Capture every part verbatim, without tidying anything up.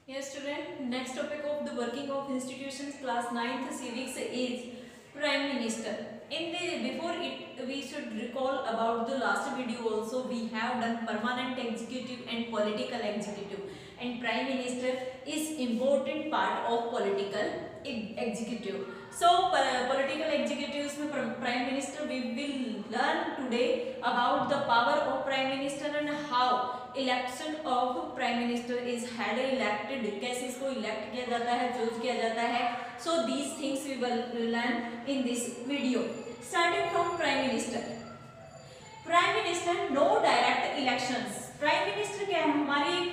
Yes, student. Next topic of the working of institutions, class ninth civics is Prime Minister. In the before it, we should recall about the last video. Also, we have done permanent executive and political executive, and Prime Minister is important part of political executive. So, uh, political executives में Prime Minister we will learn today about the power of Prime Minister and how election of prime minister is head elected, कैसे इसको elect किया जाता है, choose किया जाता है. So these things we will learn in this video. Starting from prime minister. Prime minister no direct elections. Prime minister क्या है, हमारी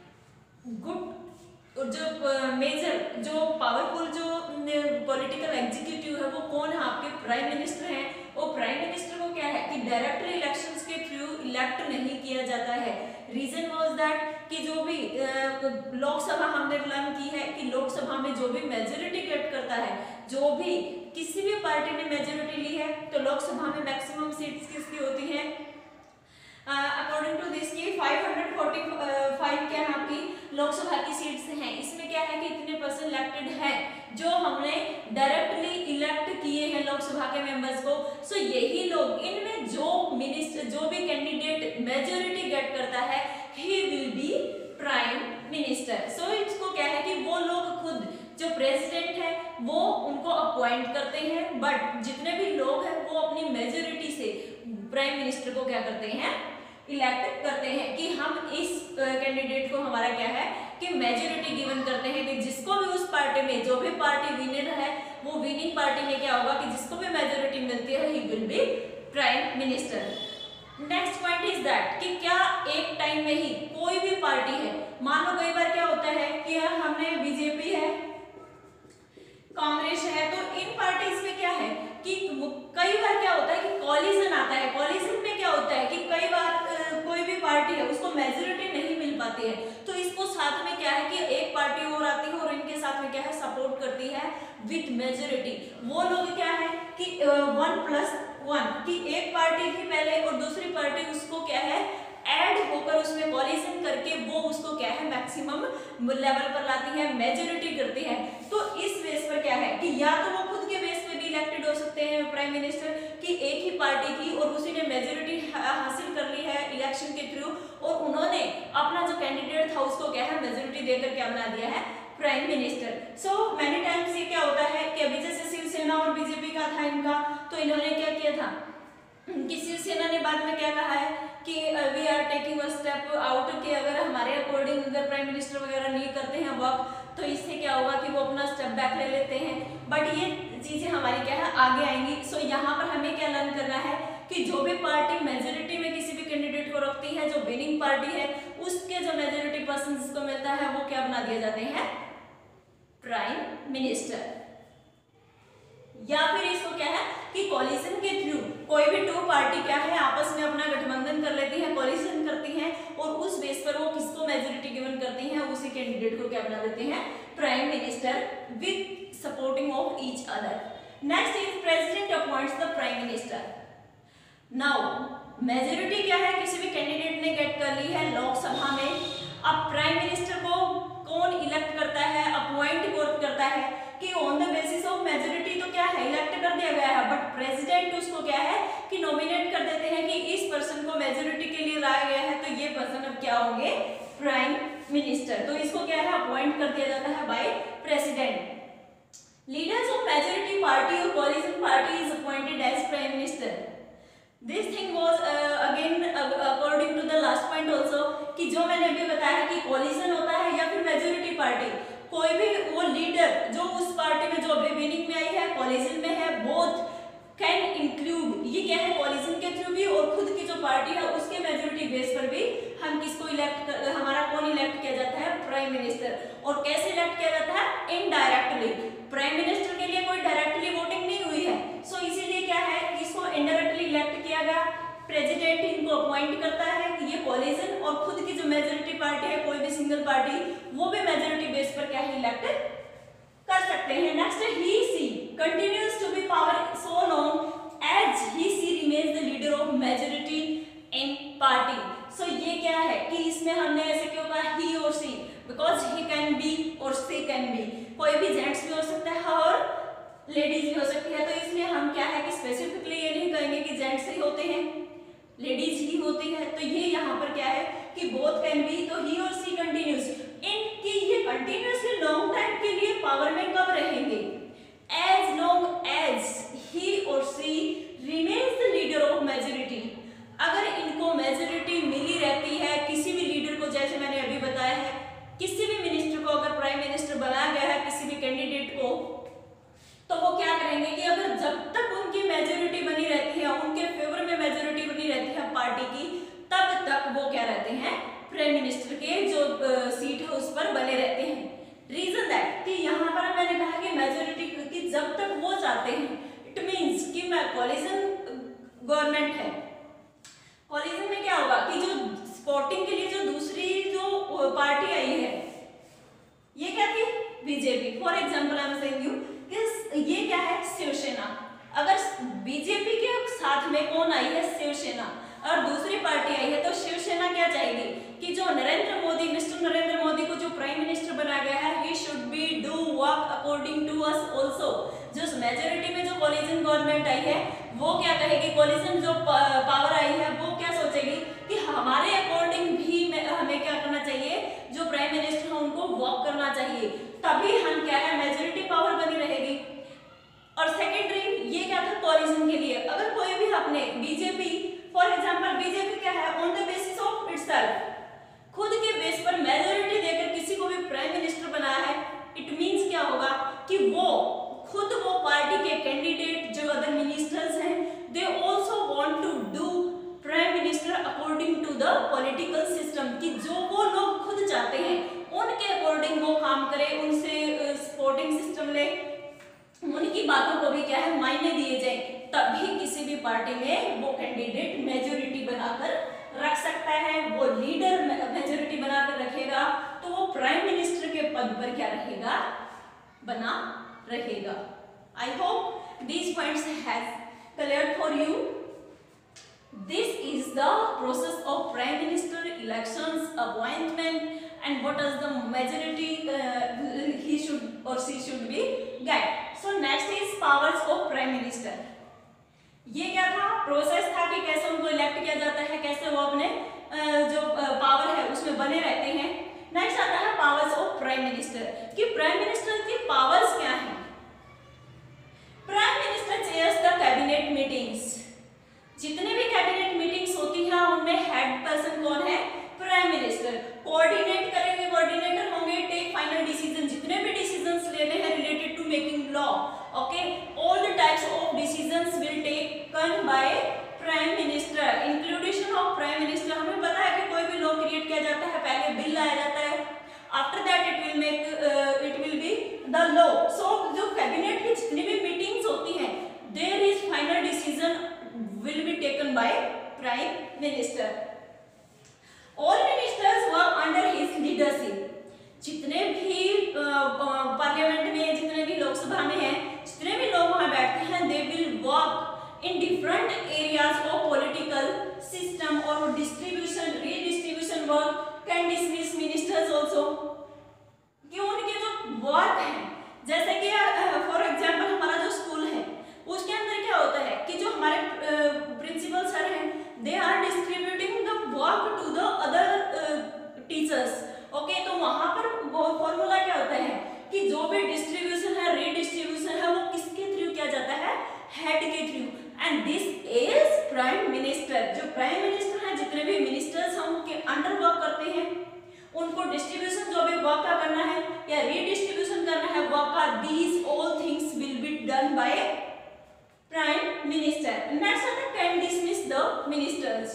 गुड जो मेजर जो पावरफुल जो पॉलिटिकल एग्जीक्यूटिव है वो कौन है, आपके प्राइम मिनिस्टर हैं. वो प्राइम मिनिस्टर को क्या है कि डायरेक्ट इलेक्शंस के थ्रू इलेक्ट नहीं किया जाता है. रीजन वाज दैट कि जो भी लोकसभा हमने लर्न की है कि लोकसभा में जो भी मेजोरिटी गेट करता है, जो भी किसी भी पार्टी ने मेजोरिटी ली है तो लोकसभा में मैक्सिमम सीट्स किसकी होती हैं, अकॉर्डिंग टू दिस की फाइव हंड्रेड फोर्टी फाइव क्या है आपकी लोकसभा की सीट्स हैं. इसमें क्या है कि इतने परसेंट इलेक्टेड हैं जो हमने डायरेक्टली इलेक्ट किए हैं लोकसभा के मेंबर्स को. सो so, यही लोग इनमें जो मिनिस्टर जो भी कैंडिडेट मेजोरिटी गेट करता है he will be prime minister. So इसको क्या है कि वो लोग खुद जो प्रेसिडेंट है वो उनको अपॉइंट करते हैं, बट जितने भी लोग हैं वो अपनी मेजोरिटी से प्राइम मिनिस्टर को क्या करते हैं, इलेक्ट करते हैं कि हम इस कैंडिडेट को हमारा क्या है कि मेजोरिटी गिवन करते हैं कि जिसको भी उस पार्टी में जो भी पार्टी विनर है वो विनिंग पार्टी में क्या होगा कि जिसको भी मेजोरिटी मिलती है he will be prime minister. Next point is that कि क्या एक टाइम में ही कोई भी पार्टी है, मान लो कई बार क्या होता है कि हमने बीजेपी है, कांग्रेस है, तो इन पार्टीज में क्या है कि कई बार क्या होता है कि कॉलिजन आता है. कॉलिजन में क्या होता है कि कई बार कोई भी पार्टी है उसको मेजोरिटी नहीं मिल पाती है, तो इसको साथ में क्या है कि एक पार्टी और आती है और इनके साथ में क्या है सपोर्ट करती है विथ मेजोरिटी. वो लोग क्या है कि वन प्लस वन कि एक पार्टी थी पहले और दूसरी पार्टी उसको क्या है ऐड होकर उसमें कॉलिजन करके वो उसको क्या है मैक्सिमम लेवल पर लाती है, मेजोरिटी करती है. तो इस बेस पर क्या है कि या तो वो खुद के बेस पे भी इलेक्टेड हो सकते हैं प्राइम मिनिस्टर कि एक ही पार्टी थी और उसी ने मेजोरिटी हासिल कर ली है इलेक्शन के थ्रू और उन्होंने अपना जो कैंडिडेट था उसको क्या है मेजोरिटी देकर क्या बना दिया है prime minister. So many times ये क्या होता है कि अभी जैसे शिवसेना और बीजेपी का था इनका, तो इन्होंने क्या किया था कि शिवसेना ने बाद में क्या कहा है कि we are taking a step out कि अगर हमारे अकॉर्डिंग अगर प्राइम मिनिस्टर वगैरह नहीं करते हैं वर्क तो इससे क्या होगा कि वो अपना स्टेप बैक ले लेते हैं. बट ये चीजें हमारी क्या है आगे आएंगी. सो so, यहाँ पर हमें क्या लर्न करना है कि जो भी पार्टी मेजोरिटी में किसी भी कैंडिडेट को रखती है, जो विनिंग पार्टी है उसके जो मेजोरिटी पर्सन जिसको मिलता है वो क्या बना दिया जाते हैं प्राइम मिनिस्टर. या फिर इसको क्या है कि कॉलिजन के थ्रू कोई भी टू पार्टी क्या है आपस में अपना गठबंधन कर लेती है, कॉलिजन करती हैं और उस बेस पर वो किसको मेजोरिटी गिवन करती हैं, उसी कैंडिडेट को क्या बना देते हैं prime minister with supporting of each other. Next is president appoints the prime minister. Now majority क्या है किसी भी कैंडिडेट ने गेट कर ली है लोकसभा में. अब प्राइम मिनिस्टर को कौन इलेक्ट करता है, अपॉइंट करता है कि on the basis of majority तो क्या है इलेक्ट कर दिया गया है, बट प्रेसिडेंट उसको क्या है कि नॉमिनेट कर देते हैं कि इस पर्सन को मेजोरिटी के लिए लाया गया है तो ये पर्सन अब क्या होंगे प्राइम मिनिस्टर. तो इसको क्या है अपॉइंट कर दिया जाता है by president. Leaders of majority party और coalition party is appointed as prime minister. This thing was again according to the last point also कि जो मैंने अभी बताया कि कॉलिजन होता है या फिर मेजोरिटी पार्टी, कोई भी वो लीडर जो उस पार्टी में जो अभी विनिंग में आई है कॉलिजन में है बोथ कैन इंक्लूड, ये क्या है कॉलिजन के थ्रू भी और खुद की जो पार्टी है उसके मेजोरिटी बेस पर भी हम किसको इलेक्ट कर, हमारा कौन इलेक्ट किया जाता है प्राइम मिनिस्टर. और कैसे इलेक्ट किया जाता है इनडायरेक्टली. प्राइम मिनिस्टर के लिए कोई डायरेक्टली वोटिंग नहीं हुई है, सो so, इसीलिए क्या है इसको इनडायरेक्टली इलेक्ट किया गया. प्रेसिडेंट इनको अपॉइंट करता है कि ये कॉलिजन और खुद की जो मेजोरिटी पार्टी है कोई भी सिंगल पार्टी वो भी मेजोरिटी बेस पर क्या है इलेक्ट कर सकते हैं. Next he she continues to be power so long as he she remains the leader of majority in party. So ये क्या है कि इसमें हमने ऐसे क्यों कहा ही और she, because he can be ladies भी हो सकती है, तो इसलिए हम क्या है कि स्पेसिफिकली ये नहीं कहेंगे कि जेंट्स ही होते हैं, लेडीज ही होती है। तो ये यहाँ पर क्या है कि बोथ कैन बी, तो ही और सी कंटिन्यूस इन कि ये कंटिन्यूसली लॉन्ग टाइम के लिए पावर में कब रहेंगे, एज लॉन्ग एज ही और she remains the leader of majority. अगर इनको मेजोरिटी मिली रहती है, किसी भी लीडर को, जैसे मैंने अभी बताया है, किसी भी मिनिस्टर को अगर प्राइम मिनिस्टर बनाया गया है किसी भी कैंडिडेट को, तो वो क्या करेंगे कि अगर जब तक उनकी मेजोरिटी बनी रहती है, उनके फेवर में मेजोरिटी बनी रहती है पार्टी की, तब तक वो क्या रहते हैं, प्राइम मिनिस्टर के जो सीट है उस पर बने रहते हैं। रीजन दैट कि यहाँ पर मैंने कहा कि मेजोरिटी की जब तक वो चाहते हैं, इट मींस कि मैं कोलिशन गवर्नमेंट है, कोलिशन में क्या होगा कि जो सपोर्टिंग के लिए जो दूसरी जो पार्टी आई है, ये क्या थी, BJP. For example I am saying you, ये क्या है, शिवसेना। अगर बीजेपी के साथ में कौन आई है, शिवसेना, और दूसरी पार्टी आई है, तो शिवसेना क्या चाहेगी कि जो नरेंद्र मोदी, मिस्टर नरेंद्र मोदी को जो प्राइम मिनिस्टर बनाया गया है, he should be do work according to us also. जो मेजोरिटी में जो कोलिशन गवर्नमेंट आई है, वो क्या कहेगी, कोलिशन जो पावर आई है, वो क्या सोचेगी कि हमारे अकॉर्डिंग भी हमें क्या करना चाहिए, जो प्राइम मिनिस्टर है उनको वर्क करना चाहिए, तभी हम क्या है, मेजोरिटी पावर बनी रहेगी। और सेकेंडरी ये क्या था, कोलिशन के लिए अगर कोई भी अपने बीजेपी, फॉर एग्जांपल बीजेपी क्या है, on the basis of itself, खुद के बेस पर मेजोरिटी देकर किसी को भी प्राइम मिनिस्टर बनाया है, इट मींस क्या होगा कि वो खुद वो पार्टी के कैंडिडेट जो अदर मिनिस्टर्स हैं, they also want to do prime minister according to the political system, कि जो वो लोग खुद चाहते हैं उनके अकॉर्डिंग वो काम करे, उनसे सपोर्टिंग सिस्टम ले, उनकी बातों को भी क्या है, मायने दिए जाए, तभी किसी भी पार्टी में वो कैंडिडेट मेजोरिटी बनाकर रख सकता है, वो लीडर मेजोरिटी बनाकर रखेगा, तो वो प्राइम मिनिस्टर के पद पर क्या रहेगा, बना रहेगा। I hope these points has clear for you. This is the process of prime minister elections, appointment, and what is the majority uh, he should or she should be get. So next is powers of prime minister. ये क्या था, process था कि कैसे उनको elect किया जाता है, कैसे वो अपने जो पावर है उसमें बने रहते हैं। नेक्स्ट आता है पावर्स ऑफ प्राइम मिनिस्टर, कि प्राइम मिनिस्टर की पावर्स क्या हैं। Prime minister chairs the cabinet meetings, जितने भी कैबिनेट मीटिंग्स होती हैं उनमें हेड पर्सन कौन है, प्राइम मिनिस्टर। कोऑर्डिनेट करेंगे, कोऑर्डिनेटर होंगे, टेक फाइनल डिसीजन, जितने भी डिसीजंस लेने हैं related to making law, okay, all the types of decisions will taken by prime minister. Inclusion of prime minister, हमें पता है कि कोई भी लॉ क्रिएट किया जाता है, पहले बिल लाया जाता है, after that it will make it will be the law. So जो कैबिनेट की जितनी भी मीटिंग्स होती हैं, there is final decision will be taken by prime minister. All ministers work under his leadership. जितने भी पार्लियामेंट में, जितने भी लोकसभा में हैं, जितने भी लोग वहां बैठते हैं, they will work in different areas of political system or distribution, redistribution work, can dismiss ministers also. कि उनके जो वर्क हैं, जैसे कि फॉर एग्जाम्पल हमारा जो स्कूल है, उसके अंदर क्या होता है कि जो हमारे प्रिंसिपल सर हैं, they are distributing the work to the other teachers, okay. तो वहां पर फॉर्मूला क्या होता है कि जो भी डिस्ट्रीब्यूशन है, रीडिस्ट्रीब्यूशन है, वो किसके थ्रू किया जाता है, हेड के through, and this is prime minister. जो प्राइम मिनिस्टर है, जितने भी मिनिस्टर्स हैं उनके अंडर वर्क करते हैं, उनको डिस्ट्रीब्यूशन जो भी वर्क का करना है या रीडिस्ट्रीब्यूशन करना है वर्क का, these all things will be done by prime minister. Next आता है कैन डिसमिस द मिनिस्टर्स।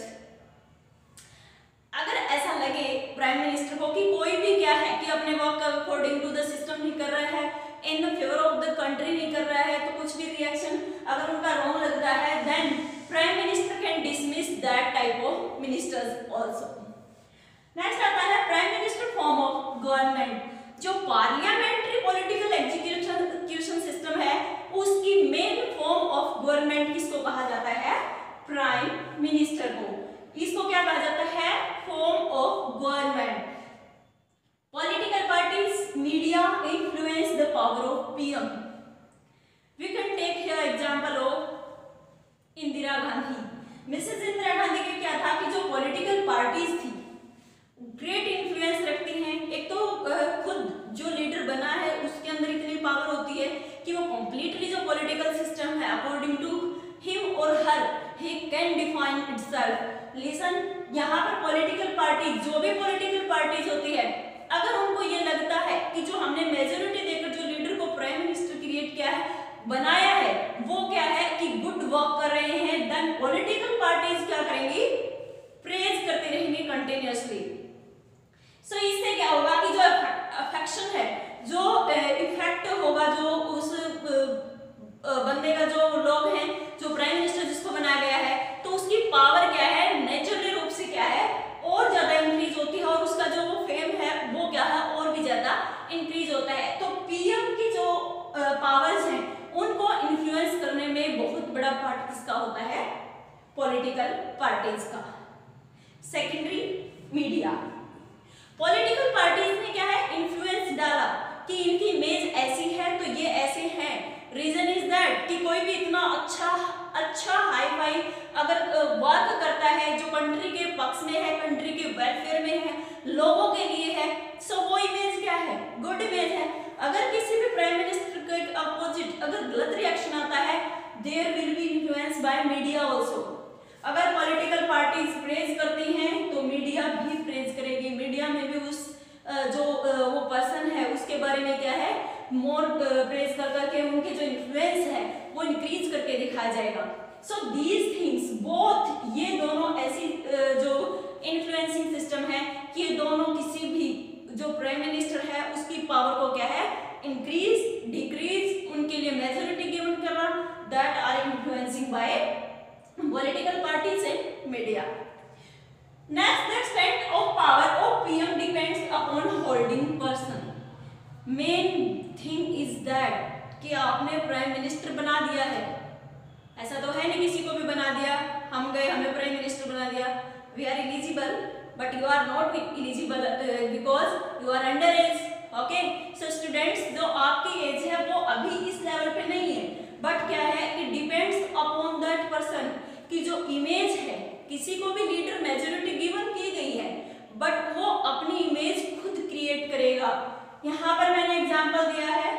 अगर ऐसा लगे प्राइम मिनिस्टर को कि कोई भी क्या है कि अपने work according to the system नहीं कर रहा है, in the favour of the country नहीं कर रहा है, तो कुछ भी रिएक्शन अगर उनका रॉन्ग लगता है, then prime minister can dismiss that type of ministers also. Next आता है prime minister form of government. जो पार्लियामेंट्री पॉलिटिकल एग्जीक्यूशन सिस्टम है, उसकी मेन फॉर्म ऑफ गवर्नमेंट किसको कहा जाता है, प्राइम मिनिस्टर को। इसको क्या कहा जाता है, form of government. Political parties, media influence the power of PM. We according to him और her he can define itself. Listen, यहाँ पर पॉलिटिकल पार्टी, जो भी पॉलिटिकल पार्टीज होती है, अगर उनको ये लगता है कि जो हमने मेजोरिटी देकर जो लीडर को प्राइम मिनिस्टर क्रिएट किया है, बनाया है, वो क्या है कि गुड वर्क कर रहे हैं, देन पॉलिटिकल पार्टीज क्या करेंगी, प्रेज करते रहेंगे कंटिन्यूअसली। सो so, इससे क्या होगा कि जो अफेक्शन है, जो इफेक्ट होगा, जो उस बंदे का, जो लोग हैं, जो प्राइम मिनिस्टर जिसको बनाया गया है, तो उसकी पावर क्या है, नेचुरली रूप से क्या है, और ज्यादा इंक्रीज होती है, और उसका जो वो फेम है वो क्या है, और भी ज्यादा इंक्रीज होता है। तो पीएम की जो पावर्स हैं उनको इन्फ्लुएंस करने में बहुत बड़ा पार्ट किसका होता है, पॉलिटिकल पार्टीज का। Secondary, media. पॉलिटिकल पार्टीज ने क्या है, इन्फ्लुएंस डाला कि इनकी इमेज ऐसी है तो ये ऐसे हैं। रीजन इज दैट कि कोई भी इतना अच्छा अच्छा हाई फाई अगर वर्क करता है, जो कंट्री के पक्ष में है, कंट्री के वेलफेयर में है, लोगों के लिए है, सो वो इमेज क्या है, गुड इमेज है। अगर किसी भी प्राइम मिनिस्टर के अपोजिट अगर गलत रिएक्शन आता है, there will be influence by media also. अगर पॉलिटिकल पार्टीज प्रेज करती हैं तो मीडिया भी प्रेज करेगी, मीडिया में भी उस जो वो पर्सन है उसके बारे में क्या है, मोर प्रेज कर करके उनके जो इन्फ्लुएंस है वो इंक्रीज करके दिखाया जाएगा। सो दीज थिंग्स बोथ, ये दोनों ऐसी जो इन्फ्लुएंसिंग सिस्टम है कि ये दोनों किसी भी जो प्राइम मिनिस्टर है उसकी पावर को क्या है, इंक्रीज डिक्रीज, उनके लिए मेजॉरिटी गिवन करना, that are influencing by political parties and media. Next, the extent of power of P M depends upon holding person. Main thing is that कि आपने प्राइम मिनिस्टर बना दिया है, ऐसा तो है नहीं किसी को भी बना दिया, हम गए हमें प्राइम मिनिस्टर बना दिया, we are eligible but you are not eligible uh, because you are under age. Okay, so students, जो आपकी एज है वो अभी इस लेवल पे नहीं है, बट क्या है कि डिपेंड्स अपॉन दैट पर्सन की जो इमेज है, किसी को भी लीडर मेजॉरिटी गिवन की गई है बट वो अपनी इमेज खुद क्रिएट करेगा। यहाँ पर मैंने एग्जांपल दिया है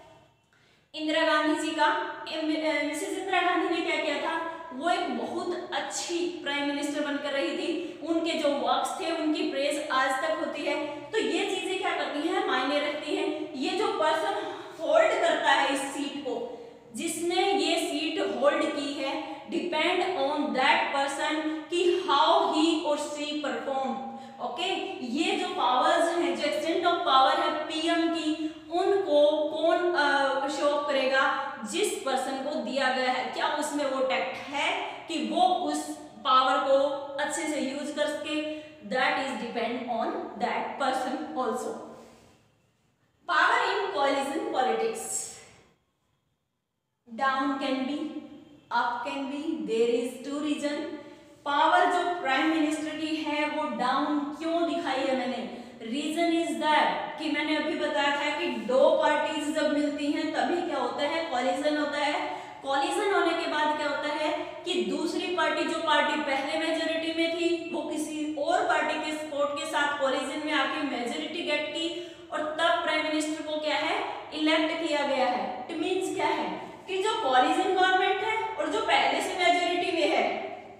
इंदिरा गांधी जी का। मिसेस इंदिरा गांधी ने क्या किया था, वो एक बहुत अच्छी प्राइम मिनिस्टर बनकर रही थी, उनके जो वर्क्स थे उनकी प्रेज आज तक होती है। तो ये चीजें क्या करती हैं, मायने रखती हैं। ये जो पर्सन होल्ड करता है इस सीट को, जिसने ये सीट होल्ड की है, डिपेंड ऑन दैट पर्सन कि हाउ ही और सी परफॉर्म। ओके, ये जो पावर्स हैं, जो एक्सटेंट ऑफ पावर है पीएम की, उनको कौन शो uh, करेगा, जिस पर्सन को दिया गया है, क्या उसमें वो टैक्ट है कि वो उस पावर को अच्छे से यूज कर सके, that is depend on that person also. Power in coalition politics, down can be, up can be, there is two reason. Power जो प्राइम मिनिस्टर की है वो डाउन क्यों दिखाई है मैंने, रीजन इज दैट कि मैंने अभी बताया था कि दो पार्टीज जब मिलती हैं तभी क्या होता है, कॉलिजन होता है। कॉलिजन होने के बाद क्या होता है कि दूसरी पार्टी, जो पार्टी पहले मेजोरिटी में थी, वो किसी और पार्टी के सपोर्ट के साथ कॉलिजन में आके मेजोरिटी गेट की और तब प्राइम मिनिस्टर को क्या है, इलेक्ट किया गया है। इट मींस क्या है कि जो कॉलिजन गवर्नमेंट है और जो पहले से मेजोरिटी में है,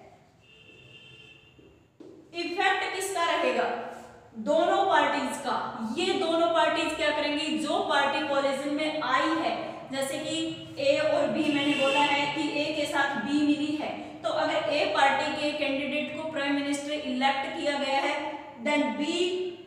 इफेक्ट किसका रहेगा, दोनों पार्टीज का। ये दोनों पार्टीज क्या करेंगी, जो पार्टी कॉलिजन में आई है, जैसे कि ए और बी, मैंने बोला है कि ए के साथ बी मिली है, तो अगर ए पार्टी के कैंडिडेट को प्राइम मिनिस्टर इलेक्ट किया गया है, then be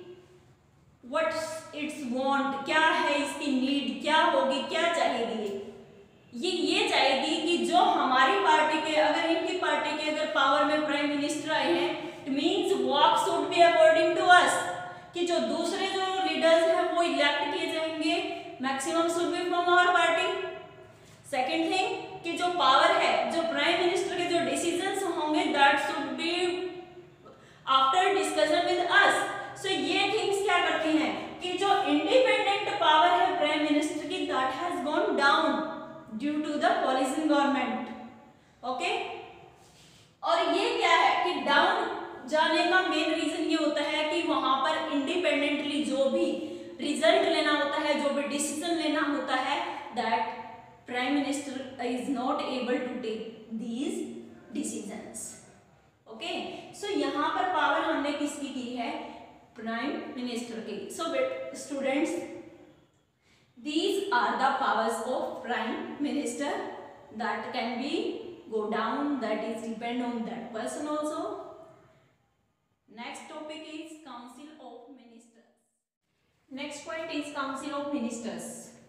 what it's want, क्या है इसकी नीड, क्या होगी, क्या चाहेगी, ये ये चाहेगी कि जो हमारी पार्टी के, अगर इनकी पार्टी के अगर पावर में प्राइम मिनिस्टर आए हैं, it means work should be according to us, कि जो दूसरे जो लीडर्स हैं वो इलेक्ट किए जाएंगे, maximum should be from our party. Second thing कि जो पावर है, जो प्राइम मिनिस्टर के जो डिसीजंस होंगे, that should be after discussion with us. So ये थिंग्स क्या करती हैं कि जो इंडिपेंडेंट पावर है प्राइम मिनिस्टर की, that has gone down due to the coalition government. Okay, और ये क्या है कि डाउन जाने का मेन रीजन ये होता है कि वहां पर इंडिपेंडेंटली जो भी रिजल्ट लेना होता है, जो भी डिसीजन लेना होता है, that prime minister is not able to take these decisions. Okay, so यहाँ पर पावर हमने किसकी की है, प्राइम मिनिस्टर की। So students, these are the powers of prime minister that can be go down, that is depend on that person also. Next topic is council of ministers. Next point is council of ministers.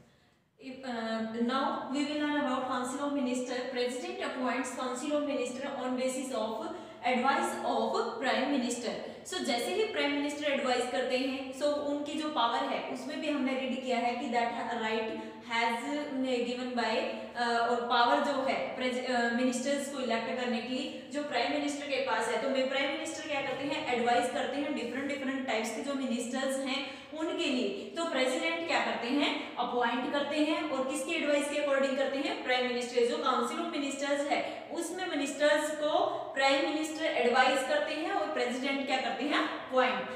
If, uh, now we will learn about council of minister. President appoints council of minister on basis of advice of prime minister. So so, जैसे ही prime minister advice करते हैं, सो so, उनकी जो power है उसमें भी हमने read किया है कि that right has given by, और पावर जो है मिनिस्टर्स uh, को इलेक्ट करने की जो प्राइम मिनिस्टर के पास है। तो प्राइम मिनिस्टर क्या करते हैं, एडवाइस करते हैं डिफरेंट डिफरेंट टाइप्स के जो मिनिस्टर्स हैं उनके लिए। तो प्रेसिडेंट क्या करते हैं, अपॉइंट करते हैं, और किसकी एडवाइस के अकॉर्डिंग करते हैं, प्राइम मिनिस्टर। जो काउंसिल ऑफ मिनिस्टर्स है उसमें मिनिस्टर्स को प्राइम मिनिस्टर एडवाइस करते हैं और प्रेसिडेंट क्या करते हैं, appoint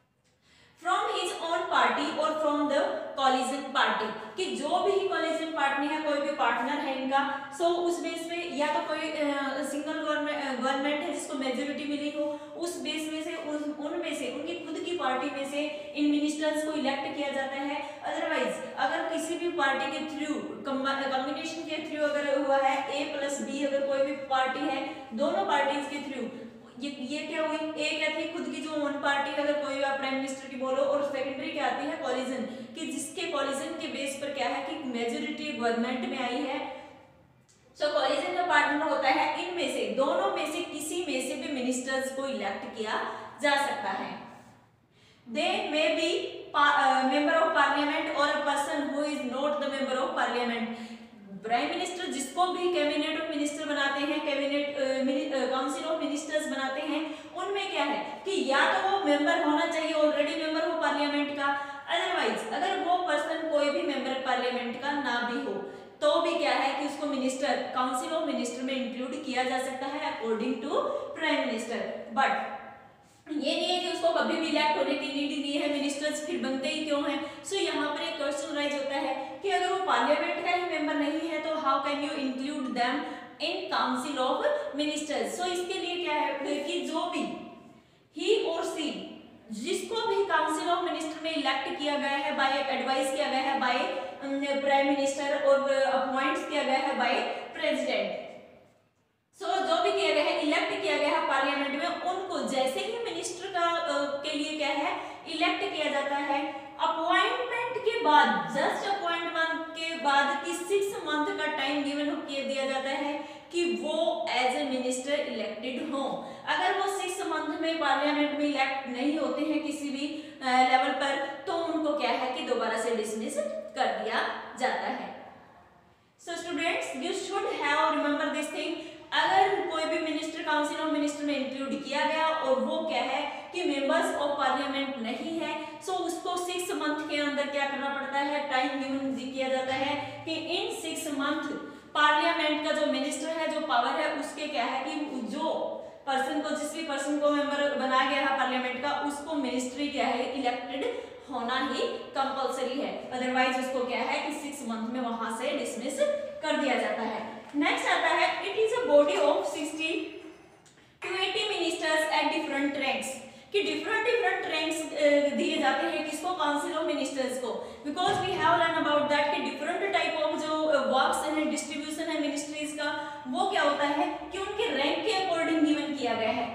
from his own party और फ्रॉम द कोलिशन पार्टी, कि जो भी कोलिशन पार्टनर है, कोई भी पार्टनर है इनका, सो so उस बेस पे या तो कोई सिंगल गवर्नमेंट गवर्नमेंट है जिसको मेजोरिटी मिली हो, उस बेस में से उस उनमें से उनकी खुद की पार्टी में से इन मिनिस्टर्स को इलेक्ट किया जाता है। अदरवाइज अगर किसी भी पार्टी के थ्रू कॉम्बिनेशन के थ्रू अगर हुआ है, ए प्लस बी अगर कोई भी पार्टी है, दोनों पार्टीज के थ्रू, ये ये क्या हुई, ए क्या थी, खुद की जो वन पार्टी अगर कोई आप प्राइम मिनिस्टर की बोलो, और सेकेंडरी क्या आती है, कोलिशन, कि जिसके कोलिशन के बेस पर क्या है कि मेजोरिटी गवर्नमेंट में आई है। सो कोलिशन का पार्टनर होता है इनमें से, दोनों में से किसी में से भी मिनिस्टर्स को इलेक्ट किया जा सकता है। They may be member of parliament और a person who is not the member of parliament. Prime minister जिसको भी कैबिनेट ऑफ मिनिस्टर बनाते हैं, कैबिनेट काउंसिल ऑफ मिनिस्टर्स बनाते हैं, उनमें क्या है कि या तो वो मेंबर होना चाहिए ऑलरेडी मेंबर हो पार्लियामेंट का, अदरवाइज अगर वो पर्सन कोई भी मेंबर पार्लियामेंट का ना भी हो तो भी क्या है कि उसको मिनिस्टर काउंसिल ऑफ मिनिस्टर में इंक्लूड किया जा सकता है according to prime minister. But ये नहीं है कि उसको कभी भी इलेक्ट होने की नीड नहीं है, मिनिस्टर्स फिर बनते ही क्यों हैं। सो so, यहाँ पर एक क्वेश्चन राइज होता है कि अगर वो पार्लियामेंट का ही मेंबर नहीं है तो how can you include them in council of ministers. So इसके लिए क्या है कि जो भी ही और सी जिसको भी काउंसिल ऑफ मिनिस्टर में इलेक्ट किया गया है बाय एडवाइस किया गया है बाय प्राइम मिनिस्टर और अपॉइंट्स किया गया है बाय प्रेसिडेंट। सो so, जो भी किया गया है, इलेक्ट किया गया है पार्लियामेंट में, उनको जैसे ही मिनिस्टर का uh, के लिए क्या है इलेक्ट किया जाता है, अपॉइंटमेंट के बाद, जस्ट अपॉइंटमेंट के बाद कि सिक्स मंथ का टाइम गिवन किया दिया जाता है कि वो एज ए मिनिस्टर इलेक्टेड हो। अगर वो सिक्स मंथ में पार्लियामेंट में इलेक्ट नहीं होते हैं किसी भी लेवल uh, पर, तो उनको क्या है कि दोबारा से डिसमिस कर दिया जाता है। So students, you should have remember this thing. अगर कोई भी मिनिस्टर काउंसिल ऑफ मिनिस्टर में इंक्लूड किया गया और वो क्या है कि मेंबर्स ऑफ पार्लियामेंट नहीं है, सो उसको सिक्स मंथ के अंदर क्या करना पड़ता है, टाइम गिवन किया जाता है कि इन सिक्स मंथ पार्लियामेंट का जो मिनिस्टर है, जो पावर है, उसके क्या है कि जो पर्सन को, जिस भी पर्सन को मेंबर बनाया गया है पार्लियामेंट का, उसको मिनिस्ट्री क्या है इलेक्टेड होना ही कंपलसरी है, अदरवाइज उसको क्या है कि सिक्स मंथ में वहां से डिसमिस कर दिया जाता है। नेक्स्ट आता है, it is a body of sixty two eighty ministers at different ranks, कि डिफरेंट डिफरेंट रैंक्स दिए जाते हैं किसको, काउंसिल ऑफ मिनिस्टर्स को, because we have learn about that कि डिफरेंट टाइप ऑफ जो वर्क्स हैं, डिस्ट्रीब्यूशन है मिनिस्ट्रीज का, वो क्या होता है कि उनके रैंक के अकॉर्डिंग गिवन किया गया है।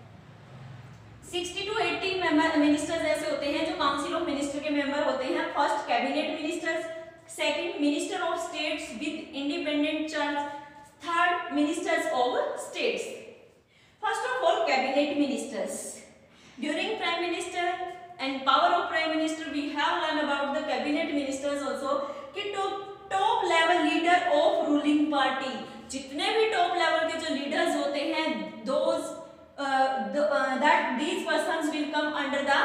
सिक्सटी टू एटी मिनिस्टर्स ऐसे होते हैं जो काउंसिल ऑफ मिनिस्टर के मेंबर होते हैं। First cabinet ministers, second minister of states with independent charge, third ministers of states. First of all cabinet ministers. During prime minister and power of prime minister we have learned about the cabinet ministers also कि top level leader of ruling party, जितने भी top level के जो leaders होते हैं, those uh, the, uh, that these persons will come under the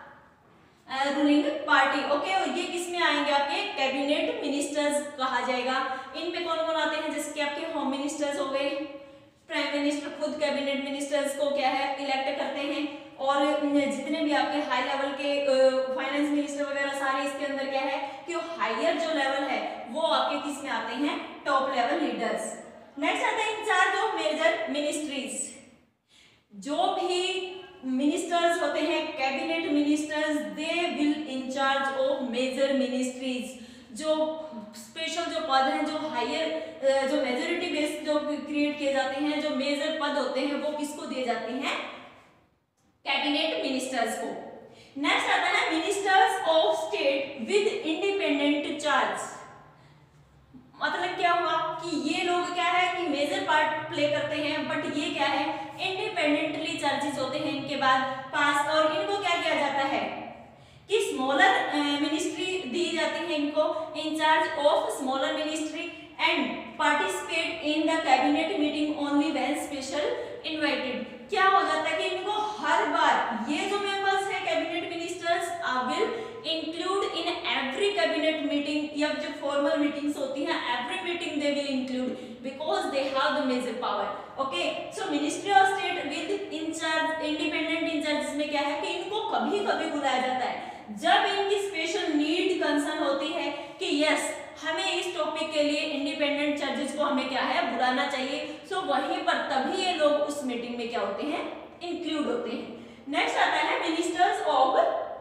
uh, ruling party. Okay, और ये किस में आएंगे, आपके कैबिनेट मिनिस्टर्स कहा जाएगा। इनमें कौन कौन आते हैं, जैसे कि आपके होम मिनिस्टर्स हो गए, प्राइम मिनिस्टर खुद कैबिनेट मिनिस्टर्स को क्या है इलेक्ट करते हैं, और जितने भी आपके हाई लेवल के फाइनेंस मिनिस्टर वगैरह सारे इसके अंदर क्या है कि हायर जो लेवल है वो आपके किस में आते हैं, टॉप लेवल लीडर्स। नेक्स्ट आता है इंचार्ज ऑफ मेजर मिनिस्ट्रीज। जो भी मिनिस्टर्स होते हैं, cabinet ministers, they will incharge of major ministries. जो स्पेशल जो पद हैं, जो हायर जो मेजोरिटी बेस जो क्रिएट किए जाते हैं, जो मेजर पद होते हैं, वो किसको दिए जाते हैं? कैबिनेट मिनिस्टर्स को। नेक्स्ट आता है ministers of state with independent charge. मतलब क्या हुआ कि ये लोग क्या है कि मेजर पार्ट प्ले करते हैं, बट ये क्या है, इंडिपेंडेंटली चार्जेस होते हैं इनके बाद पास, और इनको क्या किया जाता है कि स्मॉलर मिनिस्ट्री दी जाती है इनको, incharge of smaller ministry, and participate in the cabinet meeting only when special invited. क्या हो जाता है कि इनको हर बार ये जो मेंबर्स हैं cabinet ministers will include in every cabinet meeting, या जो फॉर्मल मीटिंग्स होती हैं, every meeting they will include because they have the major power. Okay, so ministry of state with incharge independent incharge में क्या है कि इनको कभी कभी बुलाया जाता है जब इनकी स्पेशल नीड कंसर्न होती है कि यस हमें इस टॉपिक के लिए इंडिपेंडेंट जजेस को हमें क्या है बुलाना चाहिए। सो so, वहीं पर तभी ये लोग उस मीटिंग में क्या होते हैं, इंक्लूड होते हैं। नेक्स्ट आता है ministers of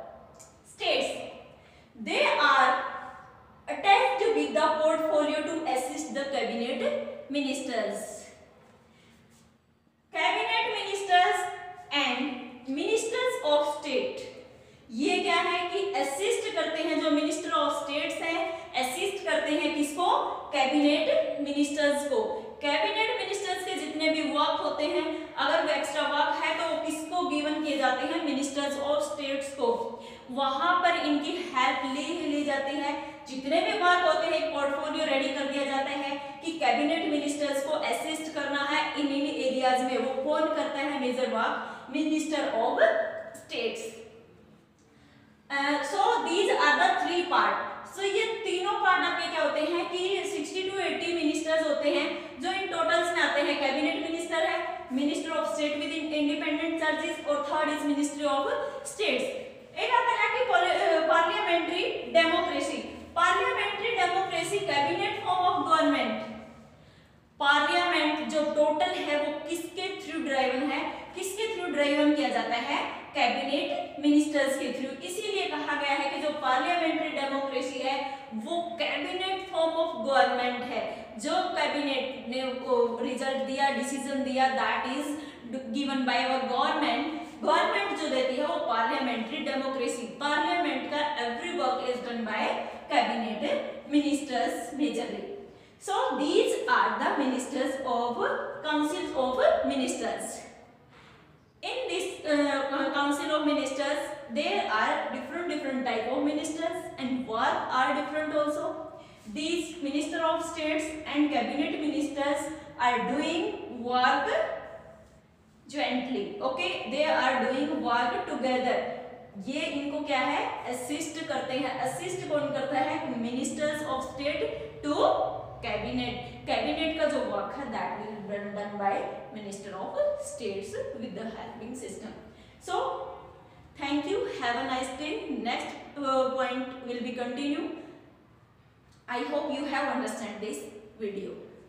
states. They are attached with the portfolio to assist the cabinet ministers. Cabinet ministers and ministers of state ये क्या है कि असिस्ट करते हैं, जो मिनिस्टर ऑफ स्टेट्स हैं असिस्ट करते हैं किसको, कैबिनेट मिनिस्टर्स को। कैबिनेट मिनिस्टर्स के जितने भी वर्क होते हैं, अगर वो एक्स्ट्रा वर्क है तो वो किसको गिवन किए जाते हैं, मिनिस्टर्स ऑफ स्टेट्स को। वहां पर इनकी हेल्प ली ली जाती है। जितने भी वर्क होते हैं एक पोर्टफोलियो रेडी कर दिया जाता है कि कैबिनेट मिनिस्टर्स को असिस्ट करना है इन इन एरियाज में। वो कौन करता है major work, minister of states. So these are the three part. सो ये तीनों पार्ट आपके क्या होते हैं कि सिक्सटी टू एटी मिनिस्टर्स होते हैं जो इन टोटल्स में आते हैं। कैबिनेट मिनिस्टर है, minister of state with independent charges, और third is ministry of states. एक आता है कि parliamentary democracy. Parliamentary democracy cabinet form of government. Parliament जो टोटल है वो किसके थ्रू ड्राइवन है, किसके थ्रू ड्राइवन किया जाता है, कैबिनेट मिनिस्टर्स के थ्रू। इसीलिए कहा गया है कि जो पार्लियामेंट्री डेमोक्रेसी है वो कैबिनेट फॉर्म ऑफ गवर्नमेंट है। जो कैबिनेट ने रिजल्ट दिया, डिसीजन दिया, that is given by our government. Government जो देती है वो पार्लियामेंट्री डेमोक्रेसी। पार्लियामेंट का every work is done by cabinet ministers majorly. So these are the ministers of councils of ministers. In this uh, council of ministers, there are different different type of ministers and work are different also. These minister of states and cabinet ministers are doing work jointly. Okay, they are doing work together. ये इनको क्या है, assist करते हैं। Assist कौन करता है, ministers of state to cabinet. Cabinet का जो वर्क है that will be done by minister of states with the helping system. So thank you, have a nice day. Next point will be continue. I hope you have understand this video.